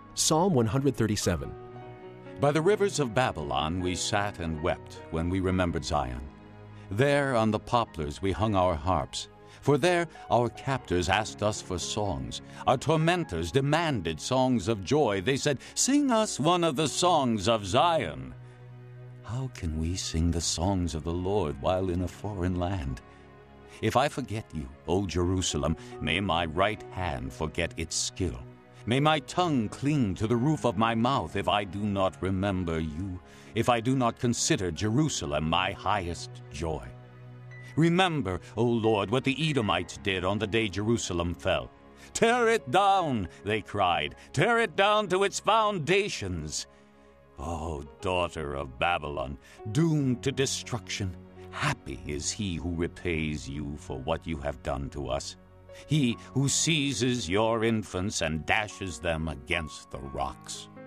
Psalm 137. By the rivers of Babylon we sat and wept when we remembered Zion. There on the poplars we hung our harps, for there our captors asked us for songs. Our tormentors demanded songs of joy. They said, "Sing us one of the songs of Zion." How can we sing the songs of the Lord while in a foreign land? If I forget you, O Jerusalem, may my right hand forget its skill. May my tongue cling to the roof of my mouth if I do not remember you, if I do not consider Jerusalem my highest joy. Remember, O Lord, what the Edomites did on the day Jerusalem fell. "Tear it down," they cried, "tear it down to its foundations." O daughter of Babylon, doomed to destruction, happy is he who repays you for what you have done to us. He who seizes your infants and dashes them against the rocks.